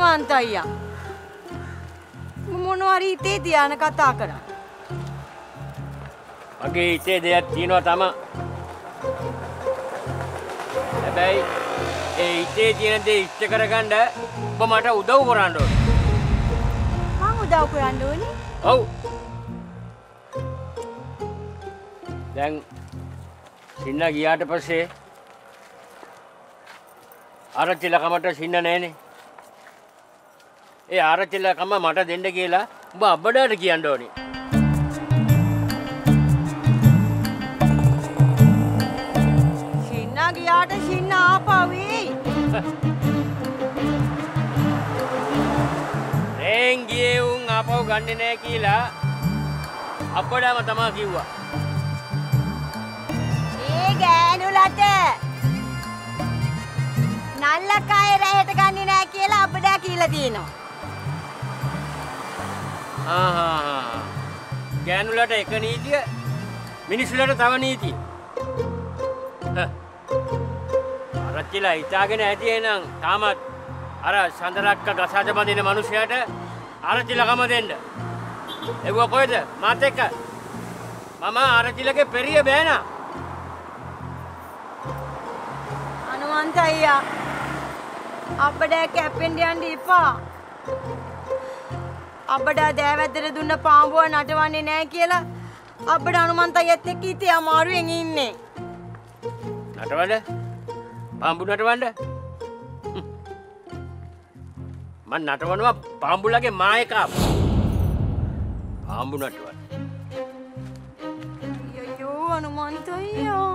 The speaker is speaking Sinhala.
අනුමන්ත අයියා. මොනවාරි හිතේ තියාන කතා කරා. මගේ හිතේ දෙයක් තියෙනවා තමයි. හැබැයි ඒ හිතේ තියෙන දේ ඉෂ්ට කරගන්න ඔබ මට උදව් කරන්න ඕනේ. මං උදව් කරන්න ඕනේ? ඔව්. දැන් සින්න ගියාට පස්සේ ආරච්චිලකමට සින්න නැහනේ. ඒ ආරච්චිලකම මට දෙන්න කියලා ඔබ අබ්බඩාට කියන්න ඕනේ. සින්න ගියාට සින්න ආපවෙයි. රේන් ගියේ උන් ආපහු ගන්නේ නැහැ කියලා අබ්බඩාම තමයි කිව්වා. ඒ ගෑනුලට නල්ලකය රැයට ගන්නේ නැහැ කියලා අපඩා කියලා තියෙනවා. ගෑනුලට එක නීතිය මිනිස්සුලට තව නීතිය. ආරච්චිලා හිතාගෙන ඇති එහෙනම් තාමත් අර සඳරක්ක ගසාද බඳින මිනිහයාට ආරච්චිලකම දෙන්න. එව්ව කොහෙද? මාත් එක්ක. මම ආරච්චිලගේ පෙරිය බෑනා. අනුමන්ත අයියා අපඩා කැපෙන්න යන්න එපා. අපඩා දෑවැද්දට දුන්න පාඹුව නටවන්නේ නැහැ කියලා අපඩ අනුමන්ත අයියත් එක්ක ඉතින් අමාරුවෙන් ඉන්නේ. නටවන්න? පාඹු නටවන්න? මං නටවනවා පාඹුලගේ මායකා. පාඹු නටවන්න. අයියෝ අනුමන්ත අයියා